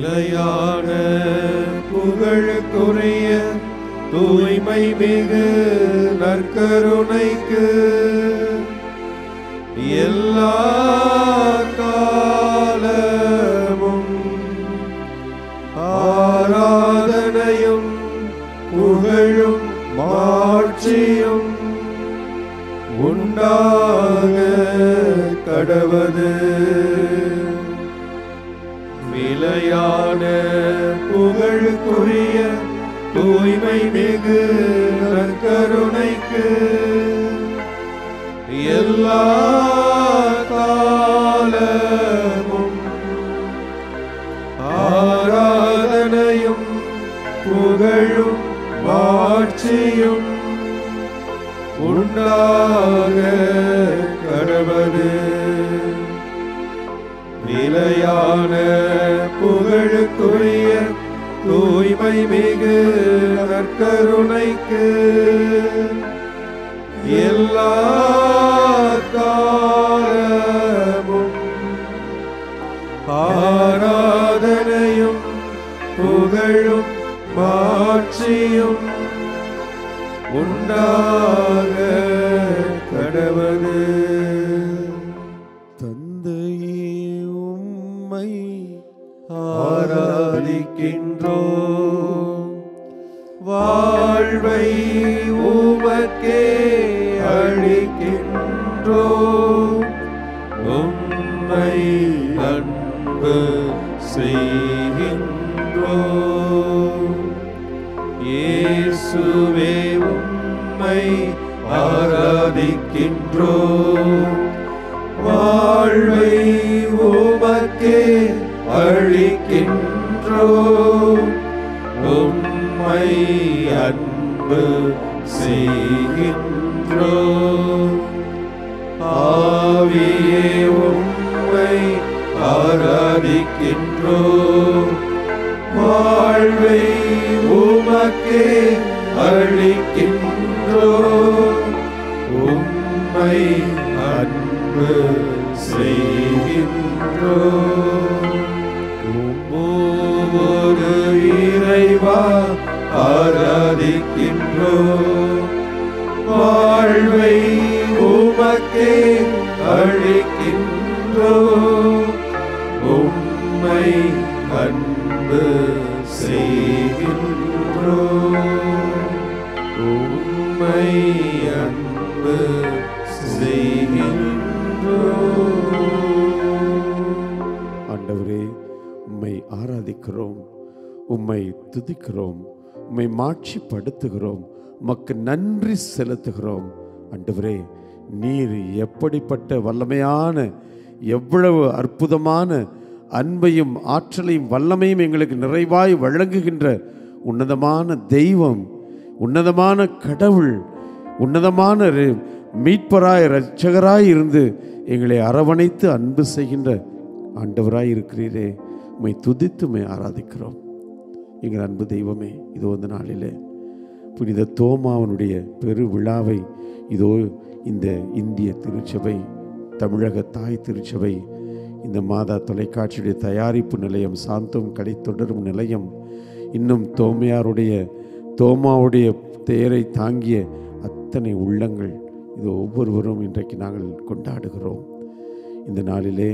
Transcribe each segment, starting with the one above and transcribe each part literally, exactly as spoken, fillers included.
நிலையான புகழுக்குரிய தூய்மை மிகு நற்கருணைக்கு எல்லா காலமும் ஆராதனையும் புகழும் மாட்சியும் உண்டாக கடவது. நிலையான புகழுக்குரிய தூய்மை மிகு நற்கருணைக்கு எல்லா காலமும் ஆராதனையும் புகழும் மாட்சியும் உண்டாக கடவது. நிலையான புகழுக்குரிய தூய்மை மிகு நற்கருணைக்கு எல்லா காலமும் ஆராதனையும் புகழும் மாட்சியும் உண்டாக கடவது. தந்தையே உம்மை ஆராதிக்கின்றோம், வாழ்வை உமக்கே அளிக்கின்றோம், உம்மை அன்பு செய்கின்றோம். இயேசுவே உம்மை ஆராதிக்கின்றோம், வாழ்வை உமக்கே அளிக்கின்றோம், உம்மை அன்பு செய்கின்றோம். ஆவியே உம்மை ஆராதிக்கின்றோம், வாழ்வை உமக்கே அளிக்கின்றோம், உம்மை அன்பு செய்கின்றோம். ஒவ்வொரு இறைவா ஆராதிக்கின்றோம், வாழ்வை உமக்கே அளிக்கின்றோம், உம்மை அன்பு செய்கின்றோம், உம்மை அன்பு செய்கின்றோம். ஆண்டவரே, உம்மை ஆராதிக்கிறோம், உம்மை துதிக்கிறோம், உம்மை மாட்சிப்படுத்துகிறோம், உமக்கு நன்றி செலுத்துகிறோம். ஆண்டவரே, நீர் எப்படிப்பட்ட வல்லமையான, எவ்வளவு அற்புதமான அன்பையும் ஆற்றலையும் வல்லமையும் எங்களுக்கு நிறைவாய் வழங்குகின்ற உன்னதமான தெய்வம், உன்னதமான கடவுள், உன்னதமான மீட்பராய் இரட்சகராய் இருந்து எங்களை அரவணைத்து அன்பு செய்கின்ற ஆண்டவராய் இருக்கிறீரே, உம்மை துதித்து உம்மை ஆராதிக்கிறோம். எங்கள் அன்பு தெய்வமே, இதோ இந்த நாளிலே புனித தோமாவனுடைய பெரு விழாவை இதோ இந்த இந்திய திருச்சபை, தமிழக தாய் திருச்சபை, இந்த மாதா தொலைக்காட்சியுடைய தயாரிப்பு நிலையம், சாந்தோம் கடை தொடரும் நிலையம், இன்னும் தோமையாருடைய தோமாவுடைய தேரை தாங்கிய அத்தனை உள்ளங்கள், இது ஒவ்வொருவரும் இன்றைக்கு நாங்கள் கொண்டாடுகிறோம். இந்த நாளிலே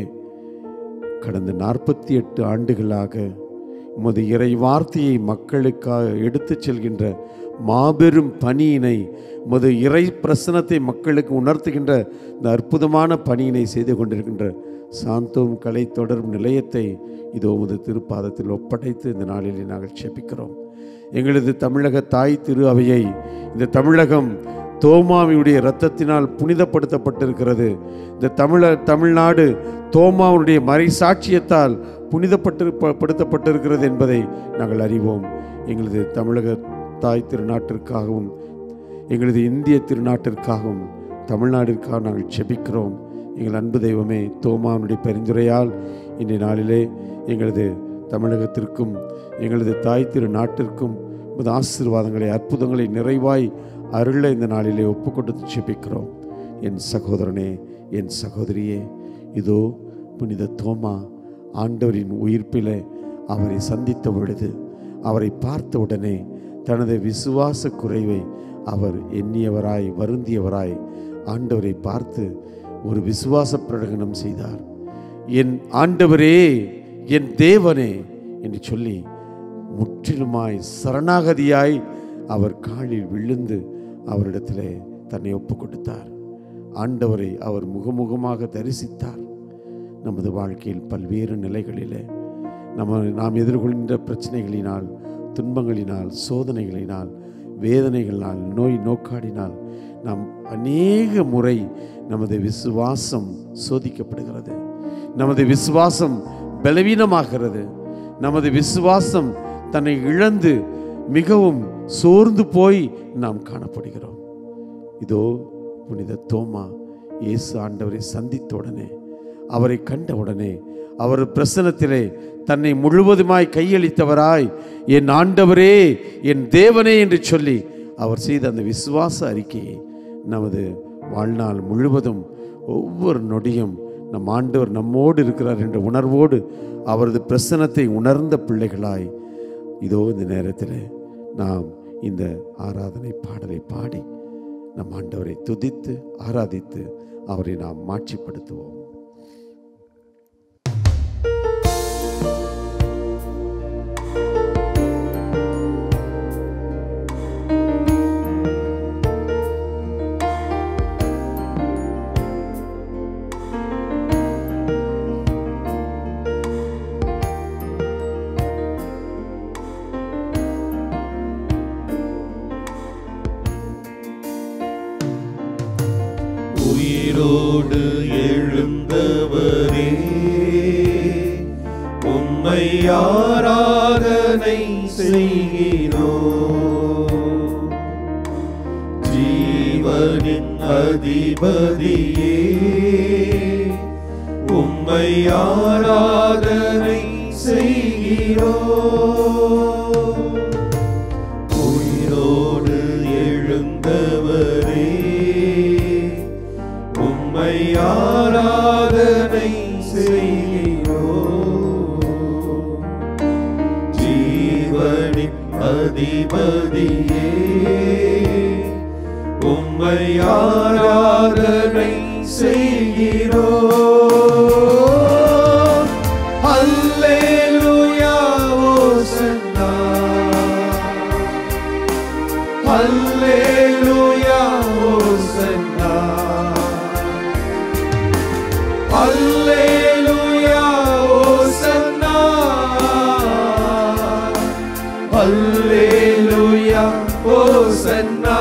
கடந்த நாற்பத்தி எட்டு ஆண்டுகளாக உமது இறை வார்த்தையை மக்களுக்காக எடுத்துச் செல்கின்ற மாபெரும் பணியினை, உமது இறை பிரசனத்தை மக்களுக்கு உணர்த்துகின்ற இந்த அற்புதமான பணியினை செய்து கொண்டிருக்கின்ற சாந்தோம் கலை தொடரும் நிலையத்தை இதோ உமது திருப்பாதத்தில் ஒப்படைத்து இந்த நாளிலே நாங்கள் செபிக்கிறோம். எங்களது தமிழக தாய் திரு அவையை இந்த தமிழகம் தோமாவினுடைய இரத்தத்தினால் புனிதப்படுத்தப்பட்டிருக்கிறது. இந்த தமிழ தமிழ்நாடு தோமாவுடைய மறைசாட்சியத்தால் புனிதப்பட்டு படுத்தப்பட்டிருக்கிறது என்பதை நாங்கள் அறிவோம். எங்களது தமிழக தாய் திருநாட்டிற்காகவும் எங்களது இந்திய திருநாட்டிற்காகவும் தமிழ்நாட்டிற்காக நாங்கள் செபிக்கிறோம். எங்கள் அன்பு தெய்வமே, தோமாவுடைய பரிந்துரையால் இன்றைய நாளிலே எங்களது தமிழகத்திற்கும் எங்களது தாய் திரு நாட்டிற்கும் உமது ஆசீர்வாதங்களை, அற்புதங்களை நிறைவாய் அருள இந்த நாளிலே ஒப்பு கொடுத்து செபிக்கிறோம். என் சகோதரனே, என் சகோதரியே, இதோ புனித தோமா ஆண்டவரின் உயிர்ப்பிலே அவரை சந்தித்த பொழுது, அவரை பார்த்த உடனே தனது விசுவாச குறைவை அவர் எண்ணியவராய் வருந்தியவராய் ஆண்டவரை பார்த்து ஒரு விசுவாச பிரகடனம் செய்தார். என் ஆண்டவரே, என் தேவனே என்று சொல்லி முற்றிலுமாய் சரணாகதியாய் அவர் காலில் விழுந்து அவரிடத்திலே தன்னை ஒப்பு கொடுத்தார். ஆண்டவரை அவர் முகமுகமாக தரிசித்தார். நமது வாழ்க்கையில் பல்வேறு நிலைகளிலே நம்ம நாம் எதிர்கொள்கின்ற பிரச்சனைகளினால், துன்பங்களினால், சோதனைகளினால், வேதனைகளினால், நோய் நோக்காடினால் நாம் அநேக முறை நமது விசுவாசம் சோதிக்கப்படுகிறது. நமது விசுவாசம் பலவீனமாகிறது. நமது விசுவாசம் தன்னை இழந்து மிகவும் சோர்ந்து போய் நாம் காணப்படுகிறோம். இதோ புனித தோமா இயேசு ஆண்டவரை சந்தித்த உடனே, அவரை கண்ட உடனே, அவர் பிரசன்னத்திலே தன்னை முழுவதுமாய் கையளித்தவராய் என் ஆண்டவரே, என் தேவனே என்று சொல்லி அவர் செய்த அந்த விசுவாச அறிக்கையை நமது வாழ்நாள் முழுவதும் ஒவ்வொரு நொடியும் நம் ஆண்டவர் நம்மோடு இருக்கிறார் என்ற உணர்வோடு அவரது பிரசன்னத்தை உணர்ந்த பிள்ளைகளாய் இதோ இந்த நேரத்தில் நாம் இந்த ஆராதனை பாடலை பாடி நம் ஆண்டவரை துதித்து ஆராதித்து அவரை நாம் மாட்சிப்படுத்துவோம். உயிரோடு எழுந்தவரே, உம்மை ஆராதனை செய்கிறோம். ஜீவனின் அதிபதியே, உம்மை ஆராதனை செய்கிறோம். உயிரோடு எழுந்தவரே, உம்மை ஆராதனை செய்கிறோம். ஜீவனின் அதிபதியே, உம்மை ஆராதனை செய்கிறோம். அல்லேலூயா ஓசன்னா, அல்லேலூயா ஓசன்னா, அல்லேலூயா ஓசன்னா, அல்லேலூயா ஓசன்னா,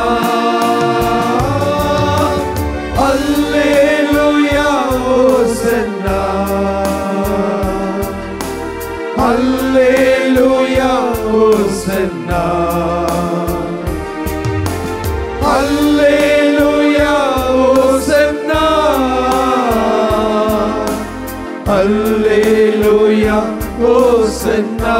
அல்லேலூயா ஓசன்னா, அல்லேலூயா ஓசன்னா, அல்லேலூயா ஓசன்னா, அல்லேலூயா ஓசன்னா.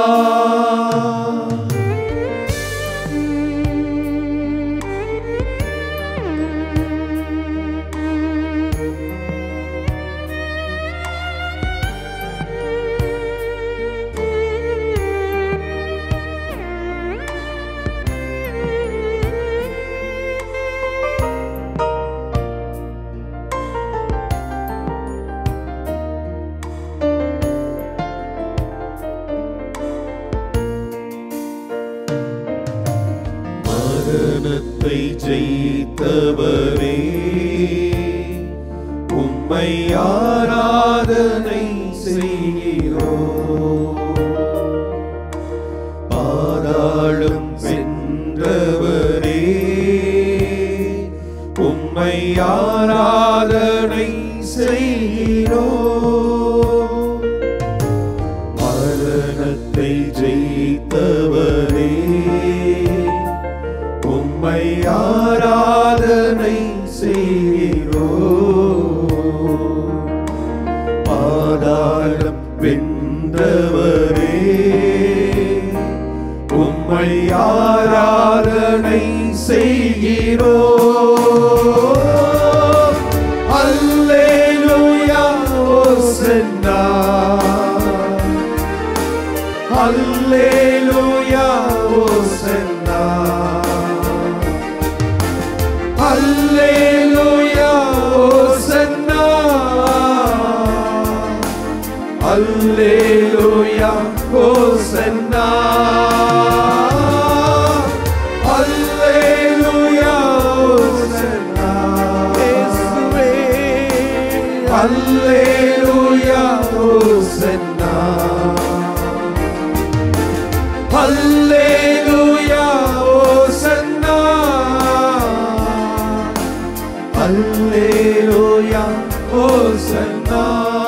மரணத்தை ஜெயித்தவரே, உம்மை ஆராதனை செய்கிறோம். பாதாளம் வென்றவரே, உம்மை ஆராதனை செய்கிறோம். மரணத்தை ஜெயித்தவரே, உம்மை ஆராதனை செய்கிறோம். பாதாளம் வென்றவரே, உம்மை ஆராதனை செய்கிறோம். அல்லேலூயா ஓசன்னா, அல்லேலூயா ஓசன்னா அல்லேலூயா ஓசன்னா அல்லேலூயா ஓசன்னா.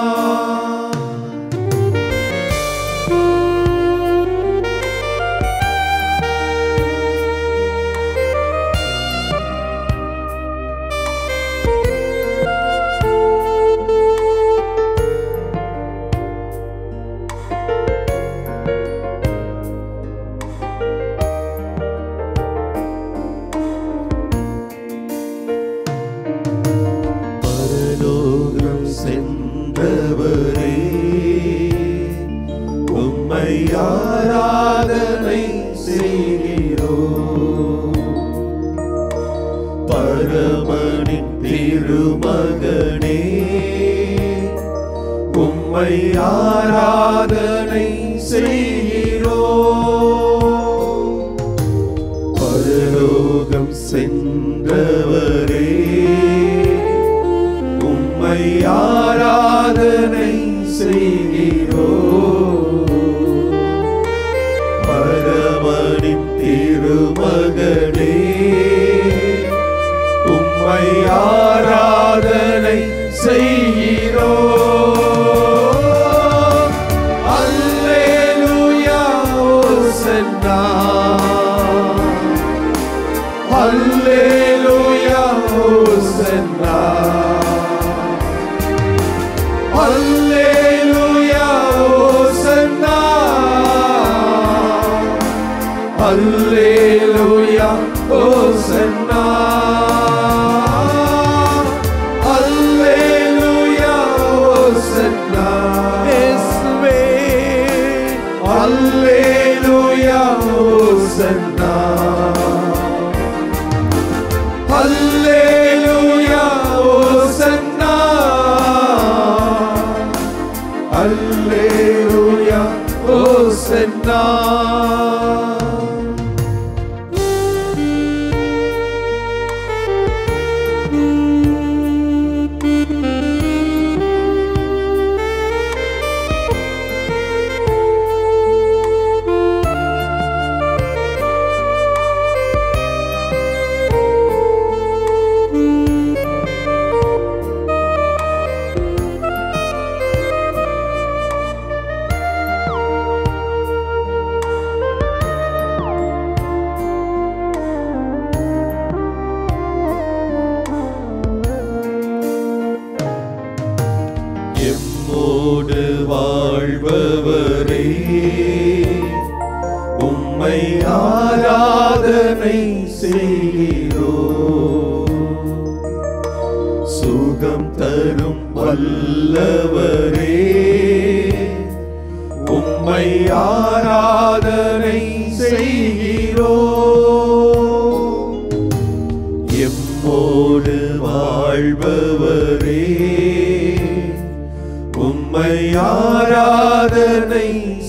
பரலோகம் சென்றவரே உம்மை ஆராதனை செய்கிறோம். பரமனின் திருமகனே உம்மை ஆராதனை செய்கிறோம். பரலோகம் சென்றவரே உம்மை ஆராதனை செய்கிறோம். பரமனின் திருமகனே உம்மை ஆராதனை செய்கிறோம். அல்லேலூயா ஓசன்னா அல்லேலூயா ஓசன்னா அல்லேலூயா ஓசன்னா அல்லேலூயா ஓசன்னா அல்லேலூயா ஓசன்னா இயேசுவே அல்லேலூயா ஓசன்னா அல்லேலூயா ஓசன்னா அல்லேலூயா ஓசன்னா. எம்மோடு வாழ்பவரே உம்மை ஆராதனை செய்கிறோம். சுகம் தரும் வல்லவரே உம்மை ஆராதனை செய்கிறோம். எம்மோடு வாழ்பவரே உம்மை ஆராதனை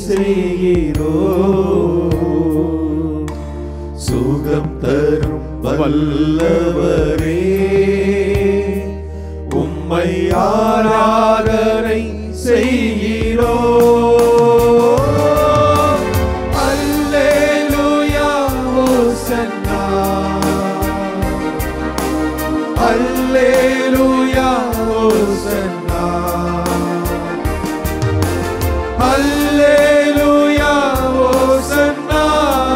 செய்கிறோம். சுகம் தரும் வல்லவரே உம்மை ஆராதனை செய்கிறோம். அல்லேலூயா ஓசன்னா அல்லேலூயா ஓசன்னா அல்லேலூயா ஓசன்னா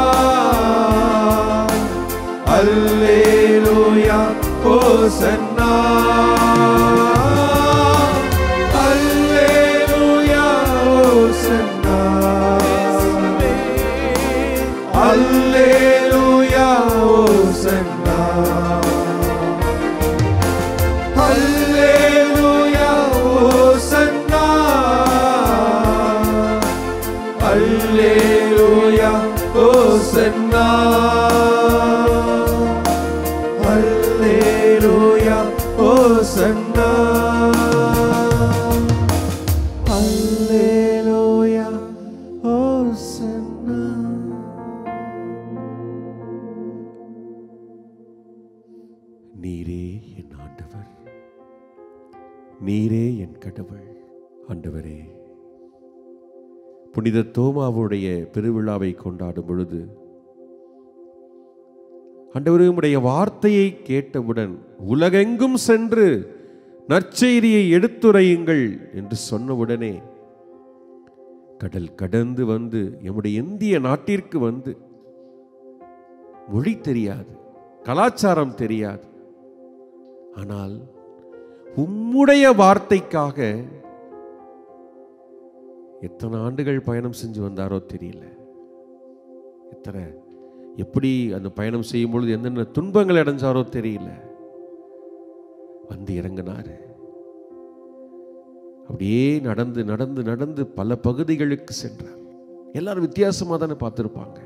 அல்லேலூயா ஓசன்னா அல்லேலூயா ஓசன்னா அல்லேலூயா ஓசன்னா அல்லேலூயா ஓசன்னா அல்லேலூயா ஓசன்னா அல்லேலூயா ஓசன்னா அல்லேலூயா ஓசன்னா. நீரே என் ஆண்டவர், நீரே என் கடவுள். ஆண்டவரே, புனித தோமாவுடைய பெருவிழாவை கொண்டாடும் பொழுது ஆண்டவரே, உம்முடைய வார்த்தையை கேட்டவுடன் உலகெங்கும் சென்று நற்செய்தியை எடுத்துரையுங்கள் என்று சொன்னவுடனே கடல் கடந்து வந்து எம்முடைய இந்திய நாட்டிற்கு வந்து, மொழி தெரியாது, கலாச்சாரம் தெரியாது, ஆனால் உம்முடைய வார்த்தைக்காக எத்தனை ஆண்டுகள் பயணம் செஞ்சு வந்தாரோ தெரியல. எத்தனை எப்படி அந்த பயணம் செய்யும் பொழுது என்னென்ன துன்பங்கள் அடைஞ்சாரோ தெரியல. வந்து இறங்கினாரு. அப்படியே நடந்து நடந்து நடந்து பல பகுதிகளுக்கு சென்றார். எல்லாரும் வித்தியாசமா தானே பார்த்துருப்பாங்க.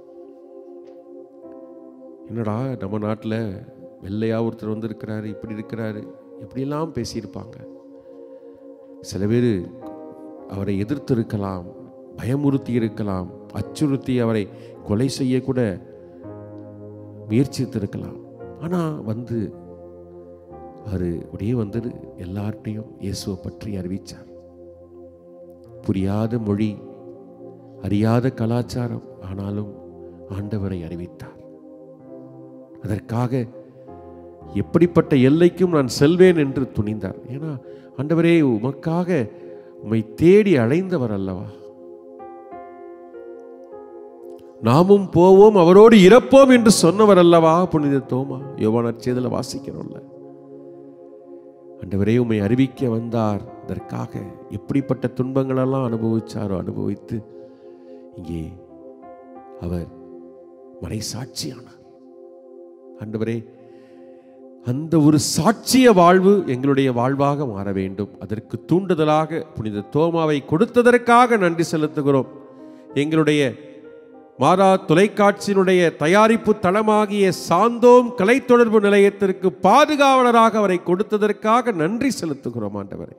என்னடா நம்ம நாட்டில் வெள்ளையா ஒருத்தர் வந்திருக்கிறாரு, இப்படி இருக்கிறாரு, எப்படியெல்லாம் பேசியிருப்பாங்க. சில பேர் அவரை எதிர்த்து இருக்கலாம், பயமுறுத்தி இருக்கலாம், அச்சுறுத்தி அவரை கொலை செய்ய கூட முயற்சித்திருக்கலாம். ஆனால் வந்து அவர் அப்படியே வந்து எல்லார்ட்டையும் இயேசுவை பற்றி அறிவித்தார். புரியாத மொழி, அறியாத கலாச்சாரம், ஆனாலும் ஆண்டவரை அறிவித்தார். அதற்காக எப்படிப்பட்ட எல்லைக்கும் நான் செல்வேன் என்று துணிந்தார். ஏன்னா ஆண்டவரே, உமக்காக உம்மை தேடி அடைந்தவர் அல்லவா. நாமும் போவோம் அவரோடு இறப்போம் என்று சொன்னவர் அல்லவா புனித தோமா. யோவான் நற்செய்தியில் வாசிக்கிறோம்ல. ஆண்டவரே, உம்மை அறிவிக்க வந்தார். அதற்காக எப்படிப்பட்ட துன்பங்களெல்லாம் அனுபவிச்சாரோ அனுபவித்து இங்கே அவர் மறை சாட்சியானார். ஆண்டவரே, அந்த ஒரு சாட்சிய வாழ்வு எங்களுடைய வாழ்வாக மாற வேண்டும். அதற்கு தூண்டுதலாக புனித தோமாவை கொடுத்ததற்காக நன்றி செலுத்துகிறோம். எங்களுடைய மாதா தொலைக்காட்சியினுடைய தயாரிப்பு தளமாகிய சாந்தோம் கலை தொடர்பு நிலையத்திற்கு பாதுகாவலராக அவரை கொடுத்ததற்காக நன்றி செலுத்துகிறோம். ஆண்டவரை,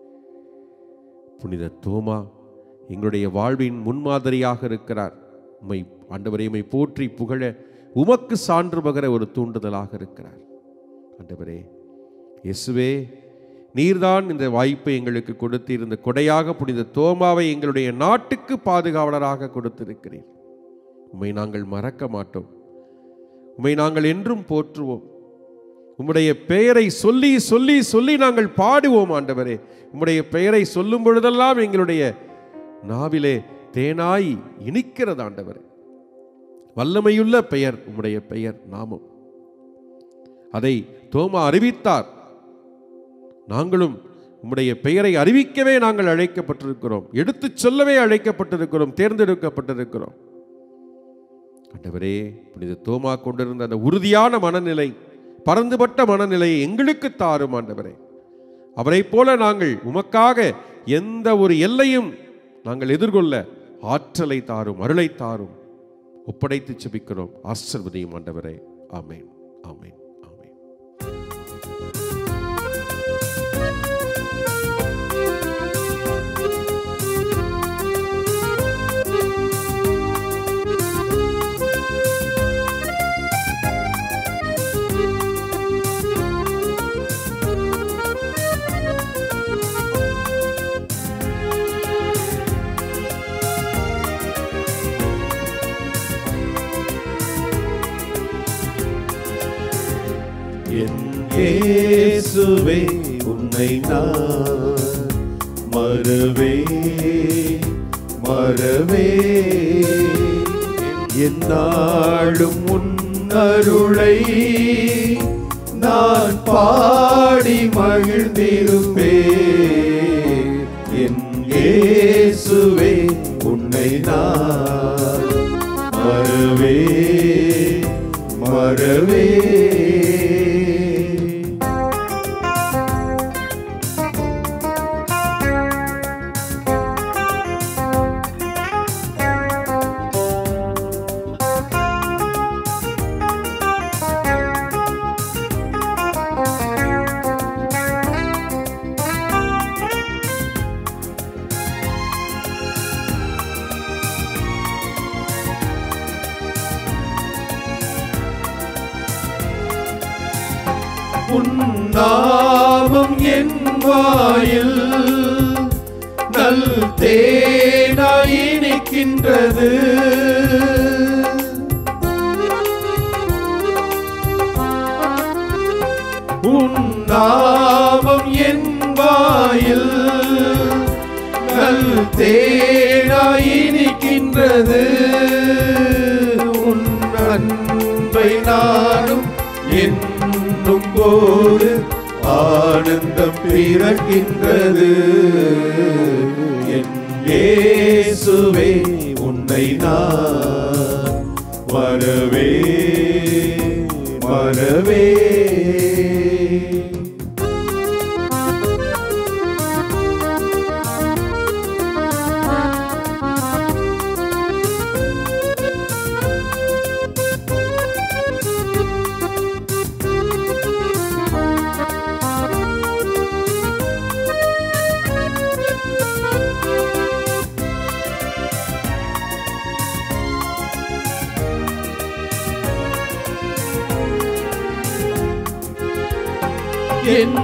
புனித தோமா எங்களுடைய வாழ்வின் முன்மாதிரியாக இருக்கிறார். உம்மை ஆண்டவரை உம்மை போற்றி புகழ உமக்கு சான்று பகர ஒரு தூண்டுதலாக இருக்கிறார். ஆண்டவரே இயேசுவே, நீர்தான் இந்த வாய்ப்பை எங்களுக்கு கொடுத்திருந்த கொடையாக புனித தோமாவை எங்களுடைய நாட்டுக்கு பாதுகாவலராக கொடுத்திருக்கிறீர். உம்மை நாங்கள் மறக்க மாட்டோம். உம்மை நாங்கள் என்றும் போற்றுவோம். உம்முடைய பெயரை சொல்லி சொல்லி சொல்லி நாங்கள் பாடுவோம். ஆண்டவரே, உம்முடைய பெயரை சொல்லும் பொழுதெல்லாம் எங்களுடைய நாவிலே தேனாய் இனிக்கிறது. ஆண்டவரே, வல்லமையுள்ள பெயர் உம்முடைய பெயர் நாமம். அதை தோமா அறிவித்தார். நாங்களும் உம்முடைய பெயரை அறிவிக்கவே நாங்கள் அழைக்கப்பட்டிருக்கிறோம். எடுத்து சொல்லவே அழைக்கப்பட்டிருக்கிறோம், தேர்ந்தெடுக்கப்பட்டிருக்கிறோம். ஆண்டவரே, புனித தோமா கொண்டிருந்த அந்த உறுதியான மனநிலை, பரந்துபட்ட மனநிலையை எங்களுக்கு தாரும். ஆண்டவரே, அவரை போல நாங்கள் உமக்காக எந்த ஒரு எல்லையும் நாங்கள் எதிர்கொள்ள ஆற்றலை தாரும், அருளை தாரும். ஒப்படைத்து செபிக்கிறோம். ஆசீர்வதியும் ஆண்டவரே. ஆமென், ஆமென், ஆமென். இயேசுவே, உன்னை நான் மறவே மறவே என்னாலும் உன் அருளை நான் பாடி மகிழ்ந்திருப்பேன். என் இயேசுவே, உன்னை நான் மறவே மறவே. உன் நாமத்தை நாமம் என் வாயில் நல் தேனாய் இனிக்கின்றது. உன் நாமம் என் வாயில் நல் தேனாய் இனிக்கின்றது. உன் அன்பை நானும் என்னும் போது ஆனந்தம் பிறக்கின்றது. என் இயேசுவே உன்னை நான் வரவே வரவே. என்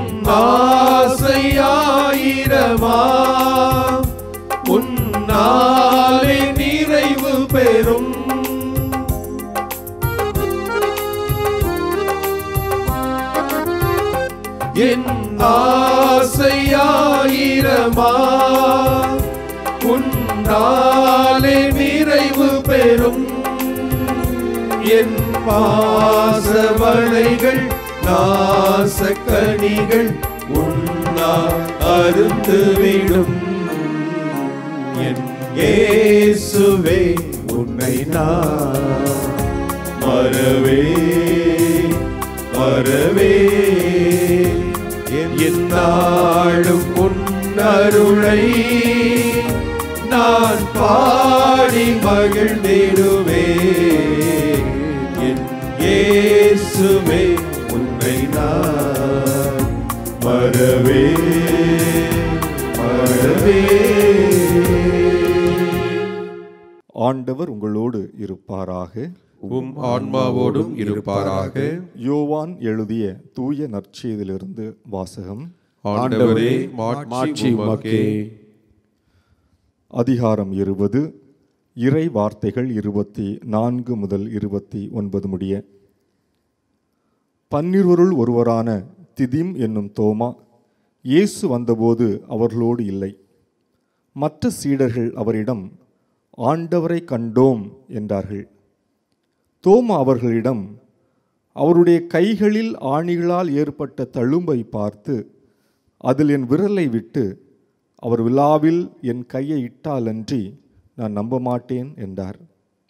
ஆசையாயிரமா உன்னாலே நிறைவு பெறும். என் ஆசையாயிரமா உன்னாலே நிறைவு பெறும். என் பாசவளைகள் நாசக்கனிகள் உன்னால் அருந்துவிடும். என் இயேசுவே உன்னை நான் மறவே மறவே. என் நாளும் உன் அருளை நான் பாடி மகிழ்ந்திடுவே. என் இயேசுவே உன்னை நான் மறவே மறவே. ஆண்டவர் உங்களோடு இருப்பாராக. உம் ஆன்மாவோடும் இருப்பாராக. யோவான் எழுதிய தூய நற்செய்தியிலிருந்து வாசகம். ஆண்டவரே மாட்சி உமக்கே. அதிகாரம் இருபது. இறை வார்த்தைகள் இருபத்தி நான்கு முதல் இருபத்தி ஒன்பது முடிய. பன்னிருவருள் ஒருவரான திதிம் என்னும் தோமா இயேசு வந்தபோது அவர்களோடு இல்லை. மற்ற சீடர்கள் அவரிடம் ஆண்டவரை கண்டோம் என்றார்கள். தோமா அவர்களிடம் அவருடைய கைகளில் ஆணிகளால் ஏற்பட்ட தழும்பை பார்த்து அதில் என் விரலை விட்டு அவர் விழாவில் என் கையை இட்டாலன்றி நான் நம்ப மாட்டேன் என்றார்.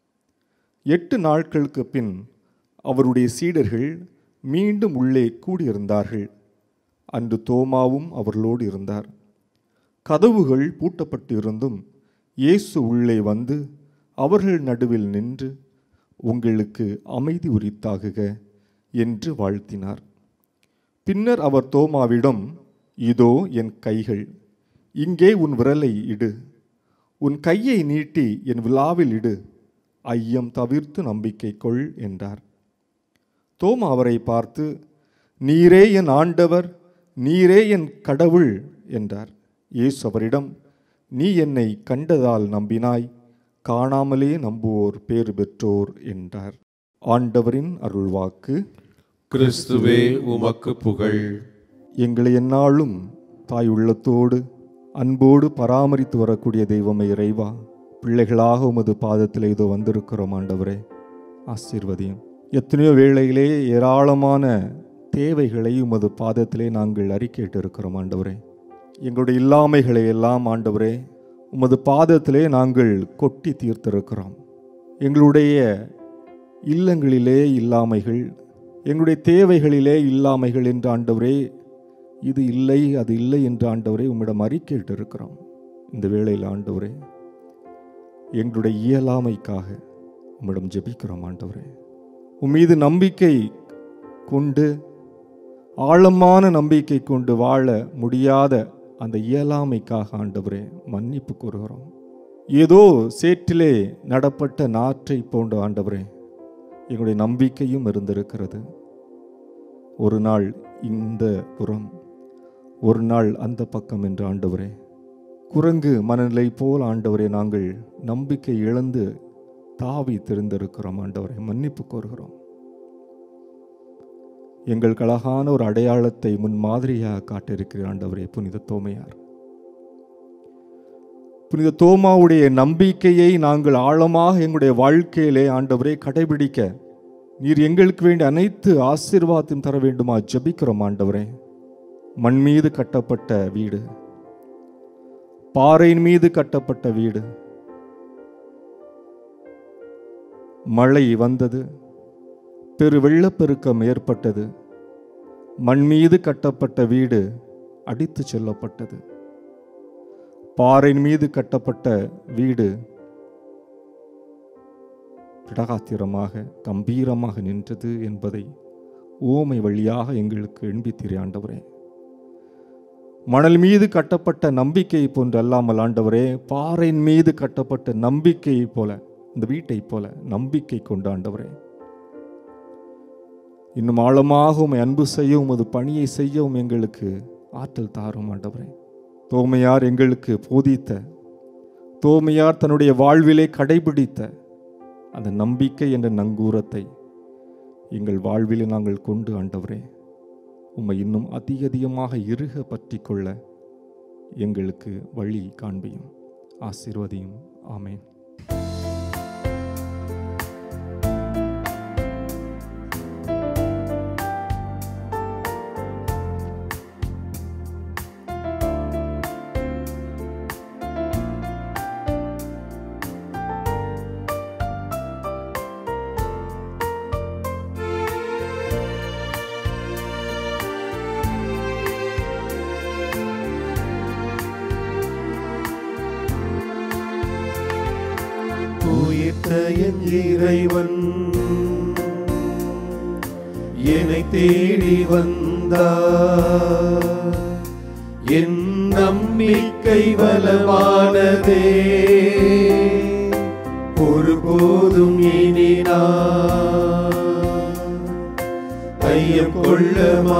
எட்டு நாட்களுக்கு பின் அவருடைய சீடர்கள் மீண்டும் உள்ளே கூடியிருந்தார்கள். அன்று தோமாவும் அவர்களோடு இருந்தார். கதவுகள் பூட்டப்பட்டு இருந்தும் இயேசு உள்ளே வந்து அவர்கள் நடுவில் நின்று உங்களுக்கு அமைதி உரித்தாகுக என்று வாழ்த்தினார். பின்னர் அவர் தோமாவிடம் இதோ என் கைகள், இங்கே உன் விரலை இடு, உன் கையை நீட்டி என் விழாவில் இடு, ஐயம் தவிர்த்து நம்பிக்கை கொள் என்றார். தோமா அவரை பார்த்து நீரே என் ஆண்டவர், நீரே என் கடவுள் என்றார். இயேசு அவரிடம் நீ என்னை கண்டதால் நம்பினாய், காணாமலே நம்புவோர் பேறு பெற்றோர் என்றார். ஆண்டவரின் அருள்வாக்கு. கிறிஸ்துவே உமக்கு புகழ். எங்களை எந்நாளும் தாய் உள்ளத்தோடு அன்போடு பராமரித்து வரக்கூடிய தெய்வமே இறைவா, பிள்ளைகளாக உமது பாதத்தில் இதோ வந்திருக்கிறோம் ஆண்டவரே, ஆசீர்வதியும். எத்தனையோ வேளையிலே ஏராளமான தேவைகளை உமது பாதத்திலே நாங்கள் அறிக்கையிட்டு இருக்கிறோம் ஆண்டவரே. எங்களுடைய இல்லாமைகளை எல்லாம் ஆண்டவரே உமது பாதத்திலே நாங்கள் கொட்டி தீர்த்திருக்கிறோம். எங்களுடைய இல்லங்களிலே இல்லாமைகள், எங்களுடைய தேவைகளிலே இல்லாமைகள் என்று ஆண்டவரே, இது இல்லை அது இல்லை என்று ஆண்டவரே உம்மிடம் அறிக்கையிட்டு இருக்கிறோம். இந்த வேளையில் ஆண்டவரே எங்களுடைய இயலாமைக்காக உம்மிடம் ஜெபிக்கிறோம் ஆண்டவரே. உம்மீது நம்பிக்கை கொண்டு, ஆழமான நம்பிக்கை கொண்டு வாழ முடியாத அந்த இயலாமைக்காக ஆண்டவரே மன்னிப்பு கூறுகிறோம். ஏதோ சேற்றிலே நடப்பட்ட நாற்றை போன்ற ஆண்டவரே எங்களுடைய நம்பிக்கையும் இருந்திருக்கிறது. ஒரு நாள் இந்த புறம் ஒரு நாள் அந்த பக்கம் என்று ஆண்டவரே, குரங்கு மனநிலை போல் ஆண்டவரே நாங்கள் நம்பிக்கை இழந்து தாவி தெரிந்திருக்கிறோம். ஆண்டவரே மன்னிப்பு கோருகிறோம். எங்களுக்கு அழகான ஒரு அடையாளத்தை முன் மாதிரியாக காட்டியிருக்கிறீர் ஆண்டவரே. புனித தோமையார், புனித தோமாவுடைய நம்பிக்கையை நாங்கள் ஆழமாக எங்களுடைய வாழ்க்கையிலே ஆண்டவரே கடைபிடிக்க நீர் எங்களுக்கு வேண்டிய அனைத்து ஆசீர்வாதத்தையும் தர வேண்டுமா ஜெபிக்கிறோம். ஆண்டவரே, மண் மீது கட்டப்பட்ட வீடு, பாறையின் மீது கட்டப்பட்ட வீடு, மழை வந்தது, பெரு வெள்ளப்பெருக்கம் ஏற்பட்டது, மண் மீது கட்டப்பட்ட வீடு அடித்து செல்லப்பட்டது. பாறையின் மீது கட்டப்பட்ட வீடு பிரகாத்திரமாக கம்பீரமாக நின்றது என்பதை ஓமை வழியாக எங்களுக்கு எண்பித்தீரே ஆண்டவரே. மணல் மீது கட்டப்பட்ட நம்பிக்கை போன்று அல்லாமல் ஆண்டவரே, பாறையின் மீது கட்டப்பட்ட நம்பிக்கையை போல, இந்த வீட்டை போல நம்பிக்கை கொண்டு ஆண்டவரே இன்னும் ஆழமாக உம்மை அன்பு செய்யவும் அது பணியை செய்யவும் எங்களுக்கு ஆற்றல் தாரும் ஆண்டவரே. தோமையார் எங்களுக்கு போதித்த, தோமையார் தன்னுடைய வாழ்விலே கடைபிடித்த அந்த நம்பிக்கை என்ற நங்கூரத்தை எங்கள் வாழ்விலே நாங்கள் கொண்டு ஆண்டவரே உம்மை இன்னும் அதிக அதிகமாக இறுக பற்றி கொள்ள எங்களுக்கு வழி காண்பியும், ஆசீர்வதியும். ஆமேன். என் இறைவன் என்னை தேடி வந்தார், என் நம்பிக்கை பலமானதே, ஒருபோதும் இனி நான் ஐயம் கொள்ள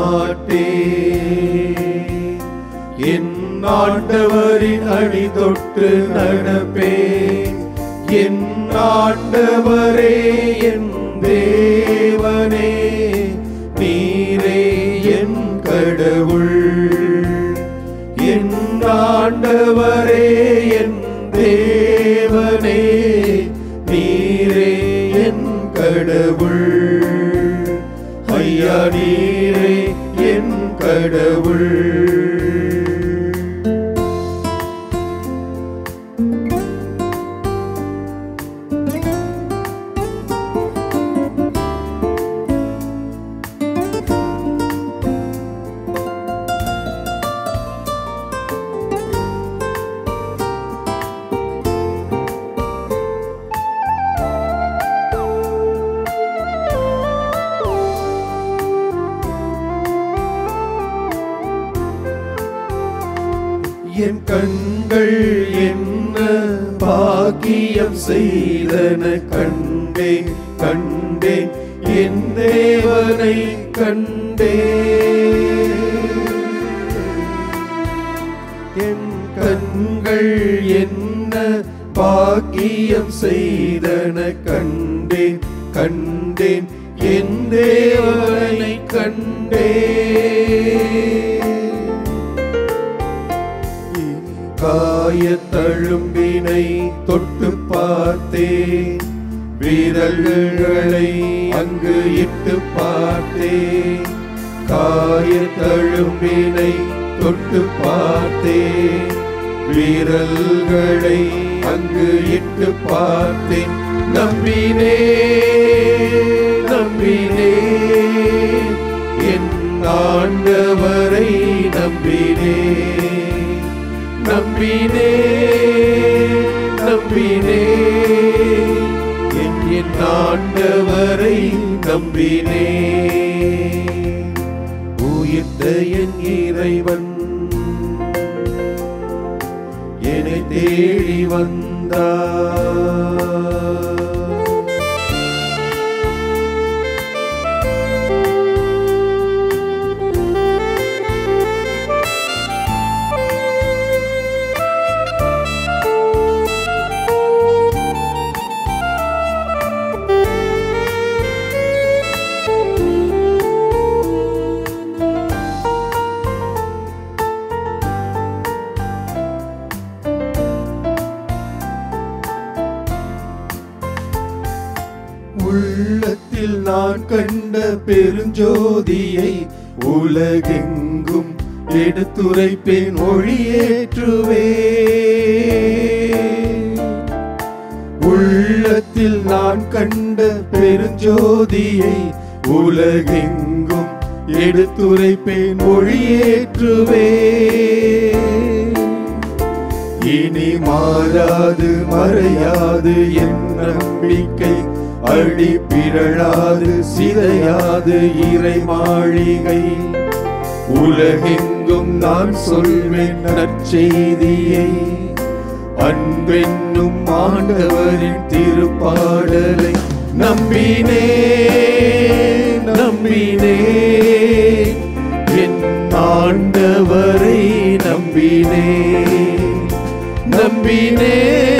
மாட்டேன். என் ஆண்டவரின் அடி தொட்டு நடப்பேன். என் ஆண்டவரே, என் தேவனே, நீரே என் கடவுள். என் ஆண்டவரே, என் தேவனே, நீரே என் கடவுள். ஐயா, நீரே என் கடவுள். என் கண்கள் என்ன பாக்கியம் செய்தன கண்டேன், கண்டேன் என் தேவனை கண்டேன். என் கண்கள் என்ன பாக்கியம் செய்தன கண்டேன், கண்டேன் என் தேவனை கண்டேன். காயத்தழும்பினை தொட்டு பார்த்தேன், விரல்களை அங்கு இட்டு பார்த்தேன். காயத்தழும்பினை தொட்டு பார்த்தேன், விரல்களை அங்கு இட்டு பார்த்தேன். நம்பினே நம்பினே என் ஆண்டவரை நம்பினே. நம்பினே நம்பினே என் என் ஆண்டவரை நம்பினே. உயிர்த்த என் இறைவன் என்னை தேடி வந்தார். நான் கண்ட பெருஞ்சோதியை உலகெங்கும் எடுத்துரைப்பேன், ஒளியேற்றுவே. உள்ளத்தில் நான் கண்ட பெருஞ்சோதியை உலகெங்கும் எடுத்துரைப்பேன், ஒளியேற்றுவே. இனி மாறாது மறையாது என் நம்பிக்கை, அடி பிறழாது சிதையாது இறை மாளிகை. உலகெங்கும் நான் சொல்வேன் நற்செய்தியை, அன்பென்னும் ஆண்டவரின் திருப்பாடலை. நம்பினே நம்பினே என் ஆண்டவரை நம்பினே. நம்பினே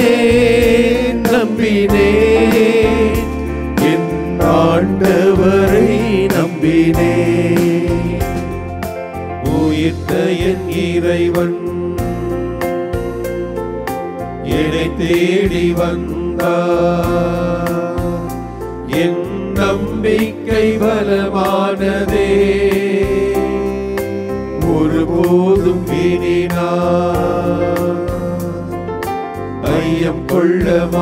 நம்பினே என் ஆண்டவரை நம்பினே. உயிர்த்த என் இறைவன் என்னை தேடி வந்தார், என் நம்பிக்கை பலமானதே. ஒருபோதும் இனி நான் ஐயம் கொள்ள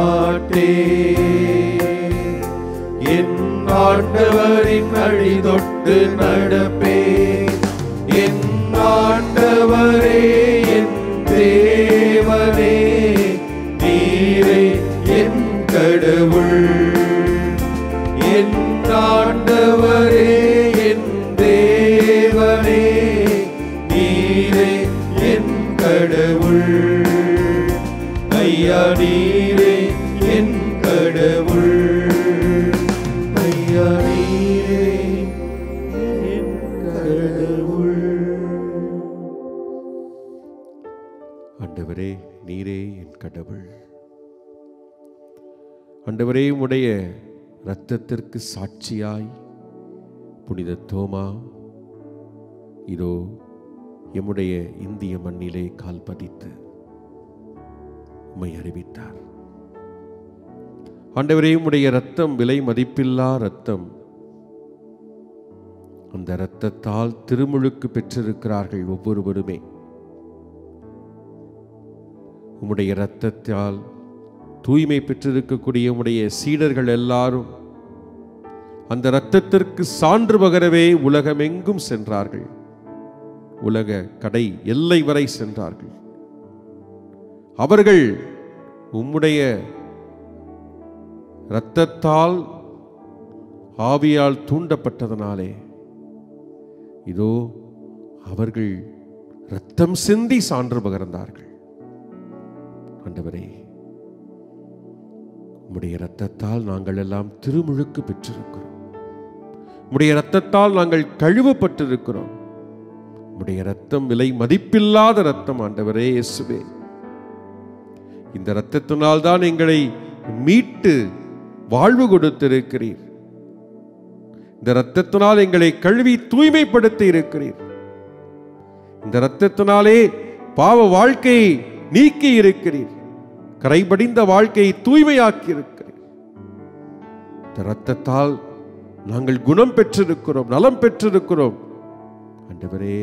மாட்டேன். என் ஆண்டவரின் அழி தொட்டு நடப்பேன். என் ஆண்டவரே என் தேவனே, நீரே என் கடவுள். என் ஆண்டவரே என் தேவனே, நீரே என் கடவுள். ஐயா நீரே என் கடவுள். ஐயா நீரே என் கடவுள். ஆண்டவரே நீரே என் கடவுள். ஆண்டவரே உடைய இரத்தத்திற்கு சாட்சியாய் புனித தோமா இதோ எம்முடைய இந்திய மண்ணிலே கால் பதித்து உம்மை அறிவித்தார். ஆண்டவரே உம்முடைய இரத்தம் விலை மதிப்பில்லா இரத்தம். அந்த இரத்தத்தால் திருமுழுக்கு பெற்றிருக்கிறார்கள் ஒவ்வொருவருமே. உம்முடைய இரத்தத்தால் தூய்மை பெற்றிருக்கக்கூடிய உம்முடைய சீடர்கள் எல்லாரும் அந்த இரத்தத்திற்கு சான்று பகரவே உலகமெங்கும் சென்றார்கள். உலக கடை எல்லை வரை சென்றார்கள். அவர்கள் உம்முடைய இரத்தத்தால் ஆவியால் தூண்டப்பட்டதனாலே இதோ அவர்கள் இரத்தம் சிந்தி சான்று பகர்ந்தார்கள். ஆண்டவரே உம்முடைய இரத்தத்தால் நாங்கள் எல்லாம் திருமுழுக்கு பெற்றிருக்கிறோம். உம்முடைய இரத்தத்தால் நாங்கள் கழுவப்பட்டிருக்கிறோம். உம்முடைய இரத்தம் விலை மதிப்பில்லாத இரத்தம் ஆண்டவரே இயேசுவே. இந்த இரத்தத்தினால் தான் எங்களை மீட்டு வாழ்வு கொடுத்திருக்கிறீர். இந்த இரத்தத்தினால் எங்களை கழுவி தூய்மைப்படுத்தி இருக்கிறீர். இந்த இரத்தத்தினாலே பாவ வாழ்க்கையை நீக்கி இருக்கிறீர். கரைபடிந்த வாழ்க்கையை தூய்மையாக்கி இருக்கிறீர். இந்த இரத்தத்தால் நாங்கள் குணம் பெற்றிருக்கிறோம், நலம் பெற்றிருக்கிறோம். ஆண்டவரே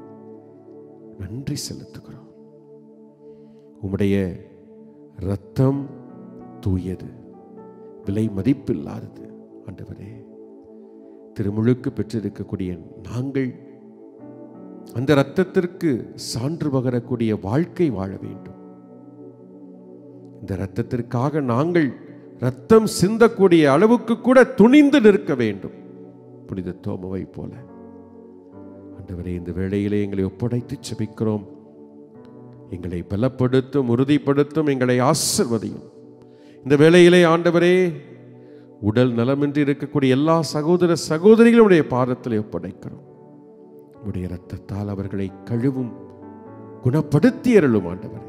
நன்றி செலுத்துகிறோம். உம்முடைய இரத்தம் தூயது, விலை மதிப்பில்லாதது. ஆண்டவரே திருமுழுக்கு பெற்றிருக்கக்கூடிய நாங்கள் அந்த இரத்தத்திற்கு சான்று பகரக்கூடிய வாழ்க்கை வாழ வேண்டும். இந்த இரத்தத்திற்காக நாங்கள் இரத்தம் சிந்தக்கூடிய அளவுக்கு கூட துணிந்து நிற்க வேண்டும். புனித தோமாவை போல ஆண்டவரே இந்த வேளையிலே எங்களை ஒப்படைத்து செபிக்கிறோம். எங்களை பலப்படுத்தும், உறுதிப்படுத்தும், எங்களை ஆசீர்வதியும். இந்த வேளையிலே ஆண்டவரே உடல் நலமின்றி இருக்கக்கூடிய எல்லா சகோதர சகோதரிகளுடைய பாதத்திலே ஒப்படைக்கிறோம். உடைய இரத்தத்தால் அவர்களை கழுவும், குணப்படுத்தி அருளும். ஆண்டவரே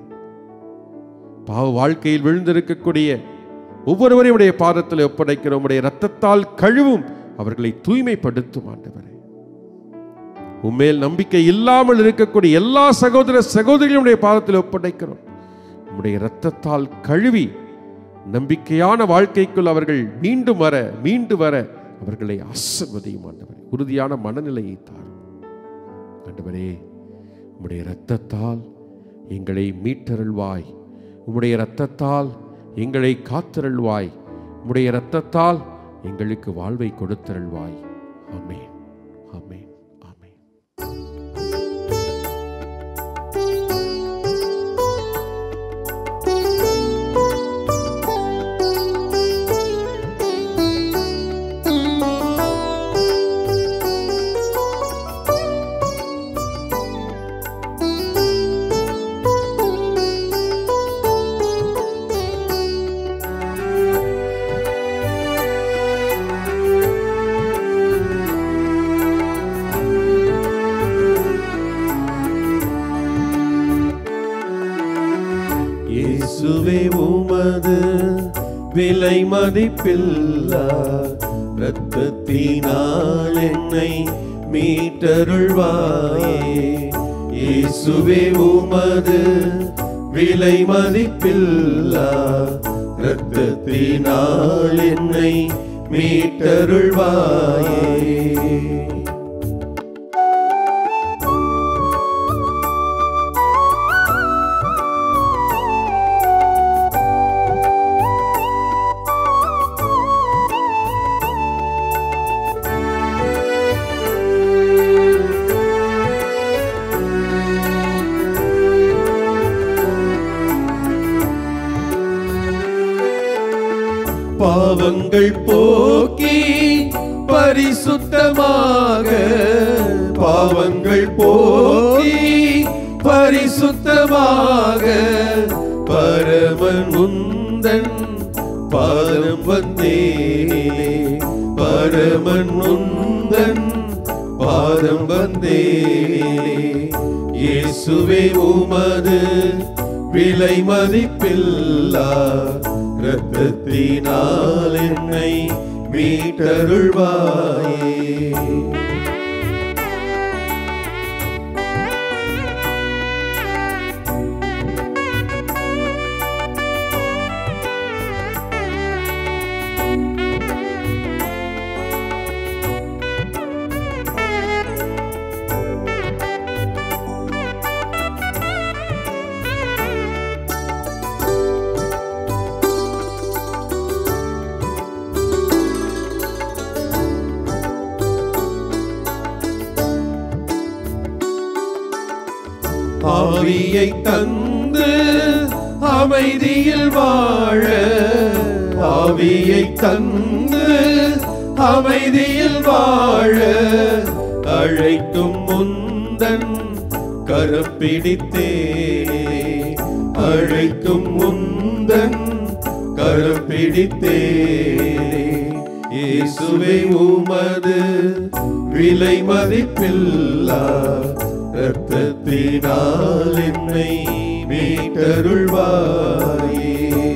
பாவ வாழ்க்கையில் விழுந்திருக்கக்கூடிய ஒவ்வொருவரையும் உடைய பாதத்தில் ஒப்படைக்கிறோம். உடைய இரத்தத்தால் கழுவும், அவர்களை தூய்மைப்படுத்தும். ஆண்டவரே உம்மேல் நம்பிக்கை இல்லாமல் இருக்கக்கூடிய எல்லா சகோதர சகோதரிகளுடைய பாதத்தில் ஒப்படைக்கிறோம். உம்முடைய இரத்தத்தால் கழுவி நம்பிக்கையான வாழ்க்கைக்குள் அவர்கள் மீண்டும் வர மீண்டு வர அவர்களை ஆசீர்வதியும் ஆண்டவரே. உறுதியான மனநிலையை தாரும் ஆண்டவரே. உம்முடைய இரத்தத்தால் எங்களை மீட்டருள்வாய். உம்முடைய இரத்தத்தால் எங்களை காத்தருள்வாய். உம்முடைய இரத்தத்தால் எங்களுக்கு வாழ்வை கொடுத்தருள்வாய். ஆமென், ஆமென், ஆமென். இயேசுவே உமது விலை மதிப்பில்லா இரத்தத்தினால் என்னை மீட்டருள்வாயே. இயேசுவே உமது விலை மதிப்பில்லா இரத்தத்தினால் என்னை மீட்டருள்வாயே. பாவங்கள் போக்கி பரிசுத்தமாக, பாவங்கள் போக்கி பரிசுத்தமாக பரமன் உந்தன் பாதம் வந்தேனே. பரமன் உந்தன் பாதம் வந்தேனே. இயேசுவே உமது விலை மதிப்பில்லா இரத்தத்தினால் என்னை மீட்டருள்வாயே. ஆவியை தந்து அமைதியில் வாழ, ஆவியை தந்து அமைதியில் வாழ அழைக்கும் முந்தன் கரம் பிடித்தேனே. அழைக்கும் முந்தன் கரம் பிடித்தேனே. இயேசுவே உமது விலை மதிப்பில்லா இரத்தத்தினால் என்னை மீட்டருள்வாயே.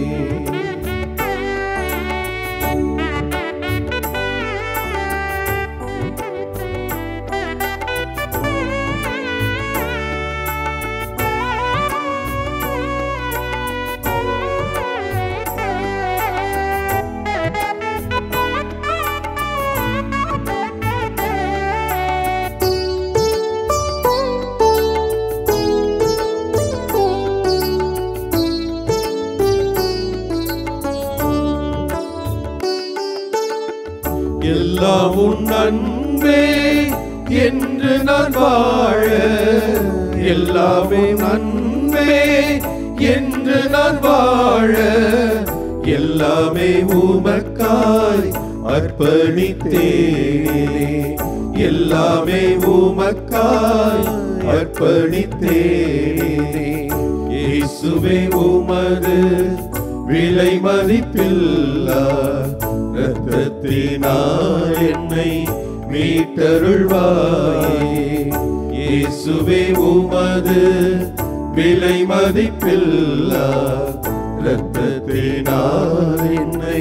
எல்லாம் உன் அன்பே என்று நான் வாழ, எல்லாமே அன்பே என்று நான் வாழ, எல்லாமே உமக்காய் அர்ப்பணித்தேனே. எல்லாமே உமக்காய் அர்ப்பணித்தேனே. இயேசுவே உமது விலை மதிப்பில்லா இரத்தத்தினால் என்னை மீட்டருள்வாயே. இயேசுவே உமது விலை மதிப்பில்லா இரத்தத்தினால் என்னை